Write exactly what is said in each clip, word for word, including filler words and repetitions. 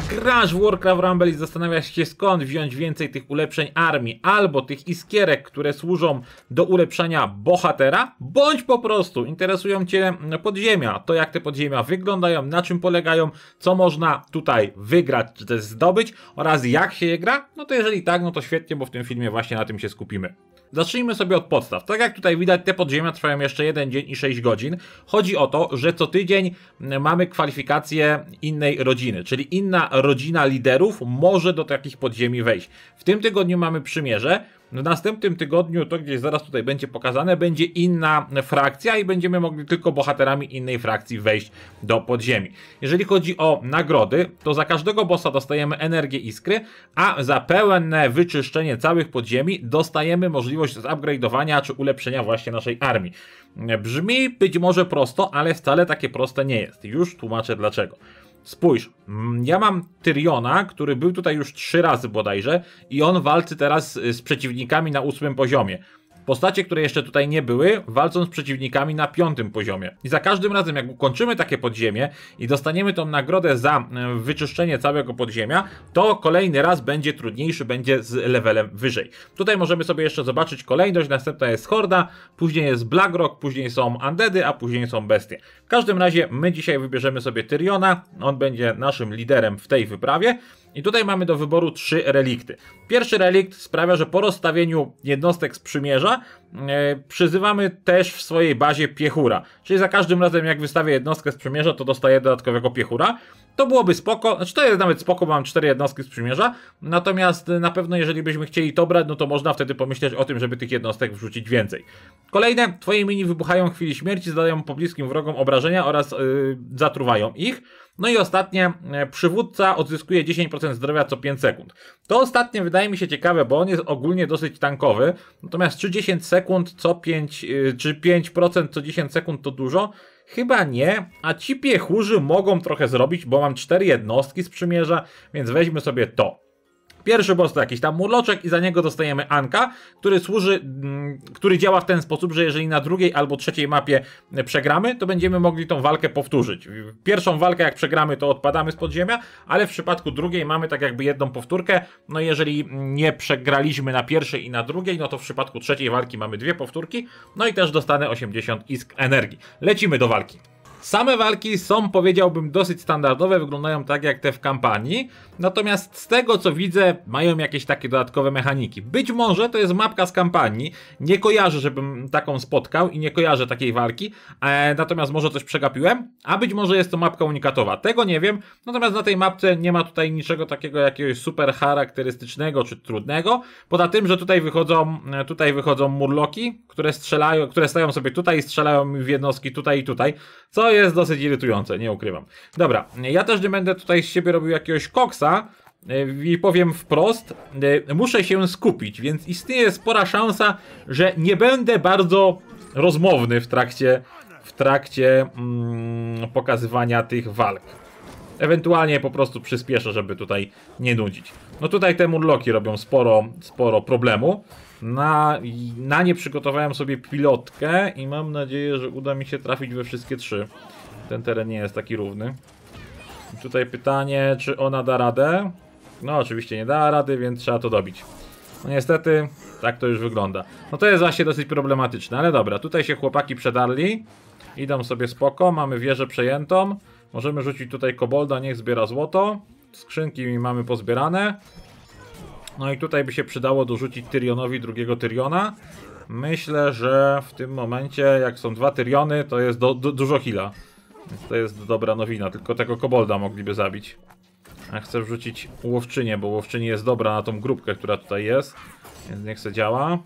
grasz w Warcraft Rumble i zastanawiasz się, skąd wziąć więcej tych ulepszeń armii, albo tych iskierek, które służą do ulepszania bohatera, bądź po prostu interesują cię podziemia, to jak te podziemia wyglądają, na czym polegają, co można tutaj wygrać, czy też zdobyć, oraz jak się je gra, no to jeżeli tak, no to świetnie, bo w tym filmie właśnie na tym się skupimy. Zacznijmy sobie od podstaw. Tak jak tutaj widać, te podziemia trwają jeszcze jeden dzień i sześć godzin. Chodzi o to, że co tydzień mamy kwalifikację innej rodziny, czyli inna rodzina liderów może do takich podziemi wejść. W tym tygodniu mamy przymierze. W następnym tygodniu, to gdzieś zaraz tutaj będzie pokazane, będzie inna frakcja i będziemy mogli tylko bohaterami innej frakcji wejść do podziemi. Jeżeli chodzi o nagrody, to za każdego bossa dostajemy energię iskry, a za pełne wyczyszczenie całych podziemi dostajemy możliwość zupgrade'owania czy ulepszenia właśnie naszej armii. Brzmi być może prosto, ale wcale takie proste nie jest. Już tłumaczę dlaczego. Spójrz, ja mam Tyriona, który był tutaj już trzy razy bodajże i on walczy teraz z przeciwnikami na ósmym poziomie. Postacie, które jeszcze tutaj nie były, walczą z przeciwnikami na piątym poziomie. I za każdym razem, jak ukończymy takie podziemie i dostaniemy tą nagrodę za wyczyszczenie całego podziemia, to kolejny raz będzie trudniejszy, będzie z levelem wyżej. Tutaj możemy sobie jeszcze zobaczyć kolejność, następna jest Horda, później jest Blackrock, później są Undeady, a później są Bestie. W każdym razie my dzisiaj wybierzemy sobie Tyriona, on będzie naszym liderem w tej wyprawie. I tutaj mamy do wyboru trzy relikty. Pierwszy relikt sprawia, że po rozstawieniu jednostek z przymierza yy, przyzywamy też w swojej bazie piechura. Czyli za każdym razem jak wystawię jednostkę z przymierza, to dostaję dodatkowego piechura. To byłoby spoko, znaczy to jest nawet spoko, bo mam cztery jednostki z przymierza. Natomiast na pewno jeżeli byśmy chcieli to brać, no to można wtedy pomyśleć o tym, żeby tych jednostek wrzucić więcej. Kolejne, twoje mini wybuchają w chwili śmierci, zadają pobliskim wrogom obrażenia oraz yy, zatruwają ich. No i ostatnie, przywódca odzyskuje dziesięć procent zdrowia co pięć sekund. To ostatnie wydaje mi się ciekawe, bo on jest ogólnie dosyć tankowy. Natomiast czy dziesięć sekund co pięć, czy pięć procent co dziesięć sekund to dużo? Chyba nie, a ci piechurzy mogą trochę zrobić, bo mam cztery jednostki z przymierza, więc weźmy sobie to. Pierwszy boss to jakiś tam murloczek i za niego dostajemy Anka, który służy, który działa w ten sposób, że jeżeli na drugiej albo trzeciej mapie przegramy, to będziemy mogli tą walkę powtórzyć. Pierwszą walkę jak przegramy, to odpadamy z podziemia, ale w przypadku drugiej mamy tak jakby jedną powtórkę. No jeżeli nie przegraliśmy na pierwszej i na drugiej, no to w przypadku trzeciej walki mamy dwie powtórki. No i też dostanę osiemdziesiąt isk energii. Lecimy do walki. Same walki są, powiedziałbym, dosyć standardowe, wyglądają tak jak te w kampanii, natomiast z tego co widzę mają jakieś takie dodatkowe mechaniki. Być może to jest mapka z kampanii, nie kojarzę, żebym taką spotkał i nie kojarzę takiej walki, e, natomiast może coś przegapiłem, a być może jest to mapka unikatowa, tego nie wiem, natomiast na tej mapce nie ma tutaj niczego takiego jakiegoś super charakterystycznego czy trudnego, poza tym, że tutaj wychodzą, tutaj wychodzą murloki, które strzelają, które stają sobie tutaj i strzelają mi w jednostki tutaj i tutaj, co jest dosyć irytujące, nie ukrywam. Dobra, ja też nie będę tutaj z siebie robił jakiegoś koksa i powiem wprost, muszę się skupić, więc istnieje spora szansa, że nie będę bardzo rozmowny w trakcie, w trakcie mm, pokazywania tych walk. Ewentualnie po prostu przyspieszę, żeby tutaj nie nudzić. No tutaj te murloki robią sporo, sporo problemu. Na, na nie przygotowałem sobie pilotkę i mam nadzieję, że uda mi się trafić we wszystkie trzy. Ten teren nie jest taki równy. I tutaj pytanie, czy ona da radę? No oczywiście nie da rady, więc trzeba to dobić. No niestety, tak to już wygląda. No to jest właśnie dosyć problematyczne, ale dobra, tutaj się chłopaki przedarli. Idą sobie spoko, mamy wieżę przejętą. Możemy rzucić tutaj kobolda, niech zbiera złoto. Skrzynki mamy pozbierane. No i tutaj by się przydało dorzucić Tyrionowi drugiego Tyriona. Myślę, że w tym momencie, jak są dwa Tyriony, to jest do, do, dużo heala. Więc to jest dobra nowina, tylko tego kobolda mogliby zabić. A chcę wrzucić łowczynię, bo łowczyni jest dobra na tą grupkę, która tutaj jest. Więc niech se działa.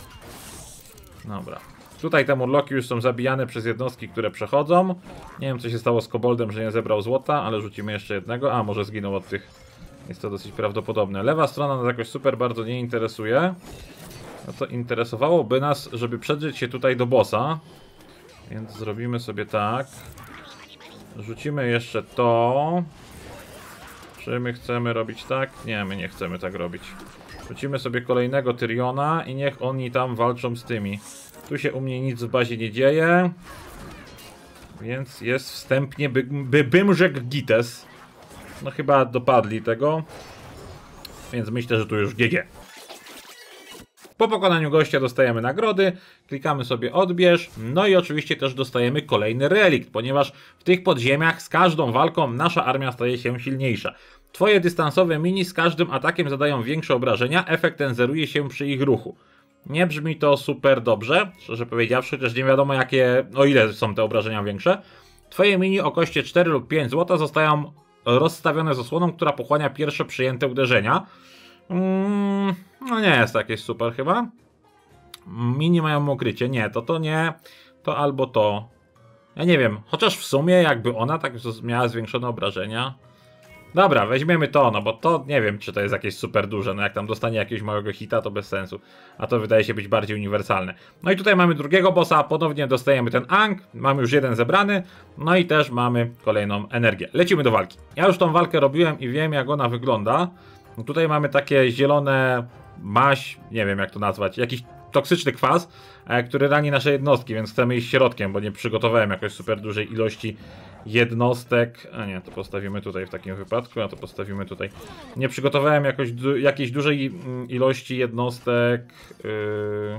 Dobra. Tutaj te murloki już są zabijane przez jednostki, które przechodzą. Nie wiem, co się stało z koboldem, że nie zebrał złota, ale rzucimy jeszcze jednego. A, może zginął od tych. Jest to dosyć prawdopodobne. Lewa strona nas jakoś super bardzo nie interesuje. No to interesowałoby nas, żeby przedrzeć się tutaj do bossa. Więc zrobimy sobie tak. Rzucimy jeszcze to. Czy my chcemy robić tak? Nie, my nie chcemy tak robić. Rzucimy sobie kolejnego Tyriona i niech oni tam walczą z tymi. Tu się u mnie nic w bazie nie dzieje. Więc jest wstępnie, by, by bym rzekł Gites. No chyba dopadli tego. Więc myślę, że tu już G G. Po pokonaniu gościa dostajemy nagrody, klikamy sobie odbierz, no i oczywiście też dostajemy kolejny relikt, ponieważ w tych podziemiach z każdą walką nasza armia staje się silniejsza. Twoje dystansowe mini z każdym atakiem zadają większe obrażenia, efekt ten zeruje się przy ich ruchu. Nie brzmi to super dobrze, szczerze powiedziawszy, też nie wiadomo jakie, o ile są te obrażenia większe. Twoje mini o koszcie cztery lub pięć złota zostają rozstawione z osłoną, która pochłania pierwsze przyjęte uderzenia. Mm, no nie jest to jakieś super chyba. Mini mają ukrycie. Nie, to to nie. To albo to. Ja nie wiem. Chociaż w sumie jakby ona tak miała zwiększone obrażenia. Dobra, weźmiemy to, no bo to nie wiem, czy to jest jakieś super duże. No jak tam dostanie jakiegoś małego hita, to bez sensu. A to wydaje się być bardziej uniwersalne. No i tutaj mamy drugiego bossa. Ponownie dostajemy ten Ang. Mamy już jeden zebrany. No i też mamy kolejną energię. Lecimy do walki. Ja już tą walkę robiłem i wiem, jak ona wygląda. No tutaj mamy takie zielone maś, nie wiem jak to nazwać, jakiś toksyczny kwas, e, który rani nasze jednostki, więc chcemy iść środkiem, bo nie przygotowałem jakoś super dużej ilości jednostek. A nie, to postawimy tutaj w takim wypadku, a to postawimy tutaj. Nie przygotowałem jakoś du jakiejś dużej mm, ilości jednostek yy,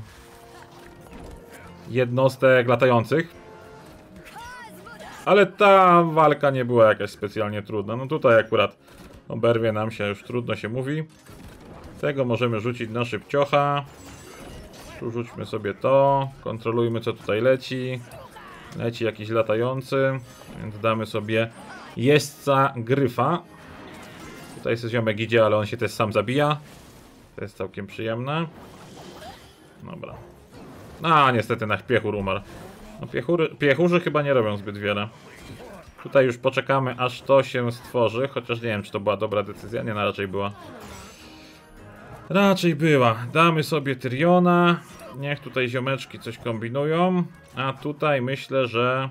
jednostek latających. Ale ta walka nie była jakaś specjalnie trudna. No tutaj akurat oberwie nam się, już trudno się mówi. Tego możemy rzucić na szybciocha. Tu rzućmy sobie to. Kontrolujmy, co tutaj leci. Leci jakiś latający, więc damy sobie jeźdźca gryfa. Tutaj sobie ziomek idzie, ale on się też sam zabija. To jest całkiem przyjemne. Dobra. A, niestety na piechur umarł. No, piechury, piechurzy chyba nie robią zbyt wiele. Tutaj już poczekamy, aż to się stworzy, chociaż nie wiem, czy to była dobra decyzja. Nie, no raczej była. Raczej była. Damy sobie Tyriona. Niech tutaj ziomeczki coś kombinują. A tutaj myślę, że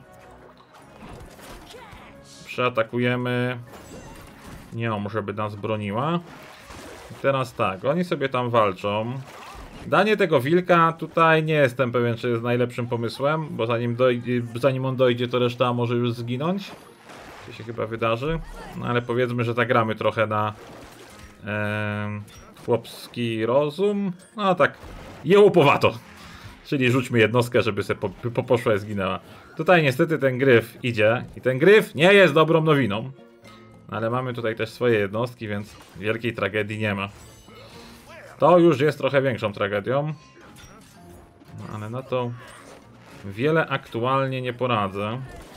przeatakujemy nią, żeby nas broniła. I teraz tak, oni sobie tam walczą. Danie tego wilka tutaj nie jestem pewien, czy jest najlepszym pomysłem, bo zanim, dojdzie, zanim on dojdzie, to reszta może już zginąć. To się chyba wydarzy. No ale powiedzmy, że zagramy trochę na e, chłopski rozum. No tak, jełopowato. Czyli rzućmy jednostkę, żeby sobie po, po poszła i zginęła. Tutaj niestety ten gryf idzie. I ten gryf nie jest dobrą nowiną. Ale mamy tutaj też swoje jednostki, więc wielkiej tragedii nie ma. To już jest trochę większą tragedią. No, ale na to wiele aktualnie nie poradzę.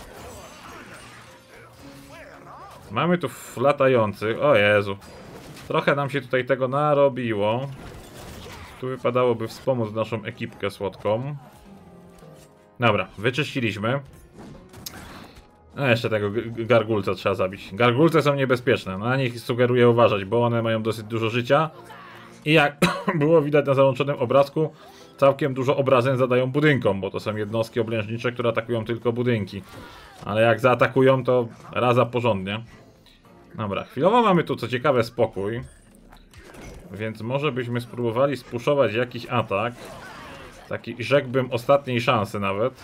Mamy tu latających. O Jezu. Trochę nam się tutaj tego narobiło. Tu wypadałoby wspomóc naszą ekipkę słodką. Dobra, wyczyściliśmy. No jeszcze tego gargulca trzeba zabić. Gargulce są niebezpieczne. Na nich sugeruję uważać, bo one mają dosyć dużo życia. I jak było widać na załączonym obrazku, całkiem dużo obrażeń zadają budynkom, bo to są jednostki oblężnicze, które atakują tylko budynki. Ale jak zaatakują, to raza porządnie. Dobra, chwilowo mamy tu co ciekawe spokój. Więc może byśmy spróbowali spuszować jakiś atak. Taki, rzekłbym, ostatniej szansy nawet.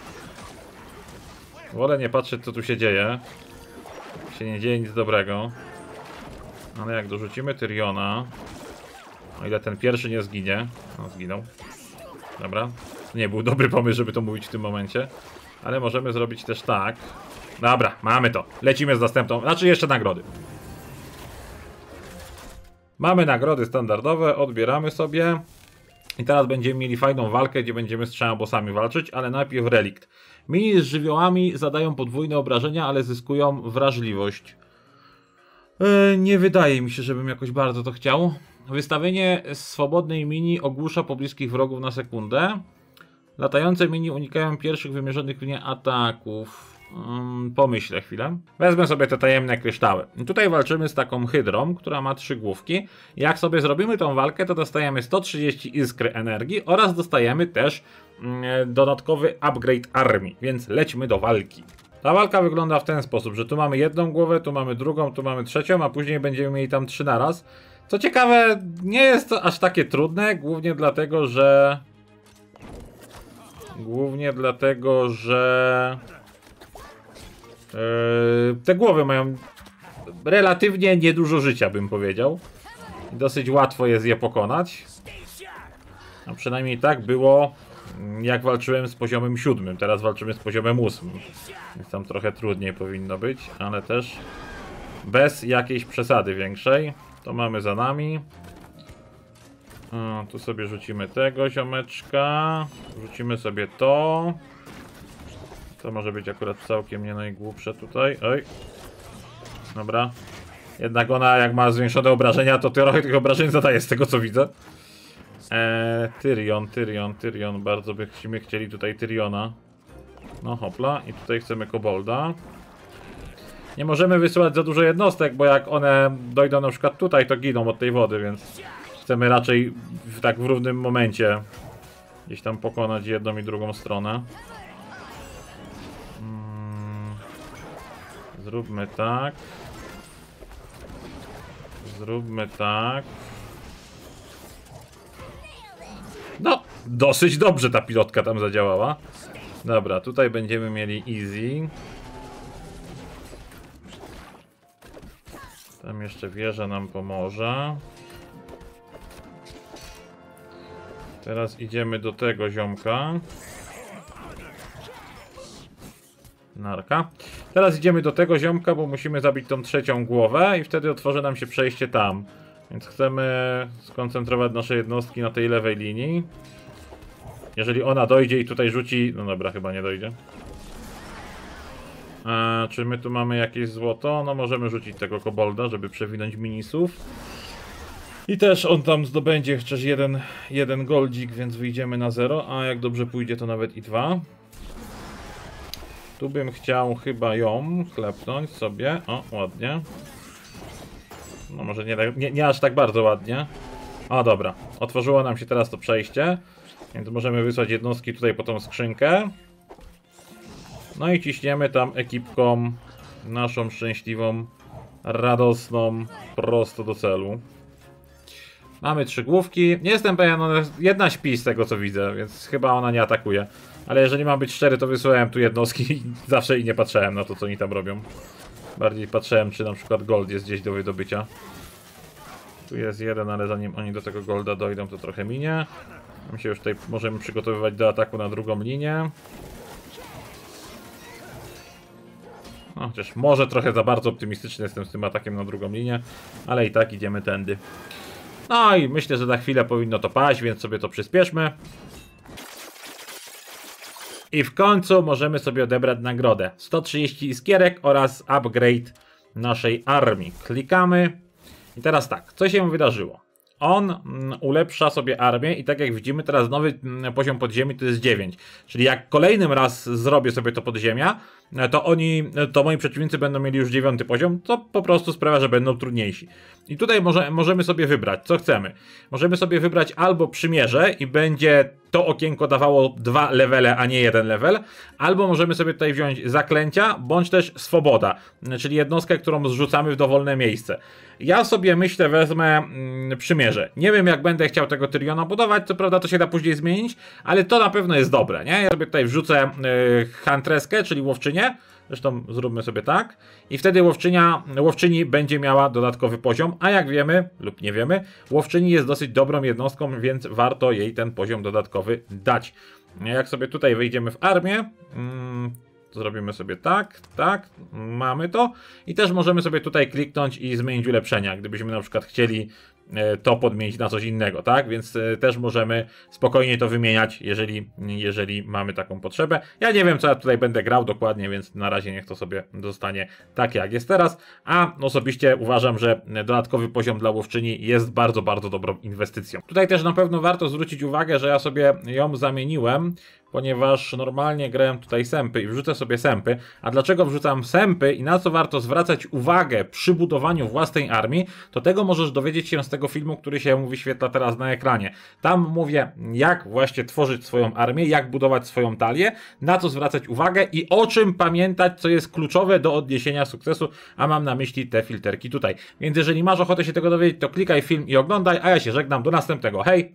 Wolę nie patrzeć, co tu się dzieje. Się nie dzieje nic dobrego. Ale jak dorzucimy Tyriona, o ile ten pierwszy nie zginie. No, zginął. Dobra. Nie był dobry pomysł, żeby to mówić w tym momencie. Ale możemy zrobić też tak. Dobra, mamy to. Lecimy z następną. Znaczy jeszcze nagrody. Mamy nagrody standardowe, odbieramy sobie. I teraz będziemy mieli fajną walkę, gdzie będziemy z trzema bossami walczyć, ale najpierw relikt. Mini z żywiołami zadają podwójne obrażenia, ale zyskują wrażliwość. Yy, nie wydaje mi się, żebym jakoś bardzo to chciał. Wystawienie swobodnej mini ogłusza pobliskich wrogów na sekundę. Latające mini unikają pierwszych wymierzonych w nie ataków. Um, pomyślę chwilę. Wezmę sobie te tajemne kryształy. I tutaj walczymy z taką hydrą, która ma trzy główki. Jak sobie zrobimy tą walkę, to dostajemy sto trzydzieści iskry energii oraz dostajemy też mm, dodatkowy upgrade armii. Więc lećmy do walki. Ta walka wygląda w ten sposób, że tu mamy jedną głowę, tu mamy drugą, tu mamy trzecią, a później będziemy mieli tam trzy naraz. Co ciekawe, nie jest to aż takie trudne, głównie dlatego, że... Głównie dlatego, że... Yy, te głowy mają relatywnie niedużo życia, bym powiedział. Dosyć łatwo jest je pokonać. A przynajmniej tak było, jak walczyłem z poziomem siódmym. Teraz walczymy z poziomem ósmym. Więc tam trochę trudniej powinno być, ale też bez jakiejś przesady większej. To mamy za nami. O, tu sobie rzucimy tego ziomeczka. Rzucimy sobie to. To może być akurat całkiem nie najgłupsze tutaj. Oj. Dobra. Jednak ona, jak ma zwiększone obrażenia, to trochę tych obrażeń zadaje z tego, co widzę. Eee, Tyrion, Tyrion, Tyrion. Bardzo byśmy chcieli tutaj Tyriona. No hopla. I tutaj chcemy kobolda. Nie możemy wysyłać za dużo jednostek, bo jak one dojdą na przykład tutaj, to giną od tej wody, więc chcemy raczej w, tak w równym momencie gdzieś tam pokonać jedną i drugą stronę. Hmm. Zróbmy tak. Zróbmy tak. No, dosyć dobrze ta pilotka tam zadziałała. Dobra, tutaj będziemy mieli easy. Tam jeszcze wieża nam pomoże. Teraz idziemy do tego ziomka. Narka. Teraz idziemy do tego ziomka, bo musimy zabić tą trzecią głowę i wtedy otworzy nam się przejście tam. Więc chcemy skoncentrować nasze jednostki na tej lewej linii. Jeżeli ona dojdzie i tutaj rzuci... No dobra, chyba nie dojdzie. A, czy my tu mamy jakieś złoto? No możemy rzucić tego kobolda, żeby przewinąć minisów. I też on tam zdobędzie chociaż jeden, jeden goldzik, więc wyjdziemy na zero. A jak dobrze pójdzie, to nawet i dwa. Tu bym chciał chyba ją klepnąć sobie. O, ładnie. No może nie, nie, nie aż tak bardzo ładnie. O, dobra. Otworzyło nam się teraz to przejście. Więc możemy wysłać jednostki tutaj po tą skrzynkę. No i ciśniemy tam ekipką naszą szczęśliwą, radosną, prosto do celu. Mamy trzy główki. Nie jestem pewien, jedna śpi z tego co widzę, więc chyba ona nie atakuje. Ale jeżeli mam być szczery, to wysyłałem tu jednostki i zawsze i nie patrzyłem na to, co oni tam robią. Bardziej patrzyłem, czy na przykład gold jest gdzieś do wydobycia. Tu jest jeden, ale zanim oni do tego golda dojdą, to trochę minie. My się już tutaj możemy przygotowywać do ataku na drugą linię. No, chociaż może trochę za bardzo optymistyczny jestem z tym atakiem na drugą linię, ale i tak idziemy tędy. No i myślę, że za chwilę powinno to paść, więc sobie to przyspieszmy. I w końcu możemy sobie odebrać nagrodę. sto trzydzieści iskierek oraz upgrade naszej armii. Klikamy. I teraz tak, co się wydarzyło? On mm, ulepsza sobie armię i tak jak widzimy teraz nowy mm, poziom podziemi to jest dziewięć. Czyli jak kolejnym raz zrobię sobie to podziemia, to oni, to moi przeciwnicy będą mieli już dziewiąty poziom, to po prostu sprawia, że będą trudniejsi. I tutaj może, możemy sobie wybrać, co chcemy. Możemy sobie wybrać albo przymierze i będzie to okienko dawało dwa levele, a nie jeden level, albo możemy sobie tutaj wziąć zaklęcia, bądź też swoboda, czyli jednostkę, którą zrzucamy w dowolne miejsce. Ja sobie myślę wezmę mm, przymierze. Nie wiem jak będę chciał tego Tyriona budować, co prawda to się da później zmienić, ale to na pewno jest dobre, nie? Ja sobie tutaj wrzucę yy, Huntreskę, czyli łowczynię. Zresztą zróbmy sobie tak. I wtedy łowczynia, łowczyni będzie miała dodatkowy poziom, a jak wiemy, lub nie wiemy, łowczyni jest dosyć dobrą jednostką, więc warto jej ten poziom dodatkowy dać. Jak sobie tutaj wejdziemy w armię, mm, to zrobimy sobie tak, tak, mamy to. I też możemy sobie tutaj kliknąć i zmienić ulepszenia, gdybyśmy na przykład chcieli to podmienić na coś innego, tak? Więc też możemy spokojnie to wymieniać, jeżeli, jeżeli mamy taką potrzebę. Ja nie wiem, co ja tutaj będę grał dokładnie, więc na razie niech to sobie zostanie tak, jak jest teraz. A osobiście uważam, że dodatkowy poziom dla łowczyni jest bardzo, bardzo dobrą inwestycją. Tutaj też na pewno warto zwrócić uwagę, że ja sobie ją zamieniłem, ponieważ normalnie grałem tutaj sępy i wrzucę sobie sępy. A dlaczego wrzucam sępy i na co warto zwracać uwagę przy budowaniu własnej armii, to tego możesz dowiedzieć się z tego filmu, który się wyświetla teraz na ekranie. Tam mówię, jak właśnie tworzyć swoją armię, jak budować swoją talię, na co zwracać uwagę i o czym pamiętać, co jest kluczowe do odniesienia sukcesu, a mam na myśli te filterki tutaj. Więc jeżeli masz ochotę się tego dowiedzieć, to klikaj film i oglądaj, a ja się żegnam, do następnego, hej!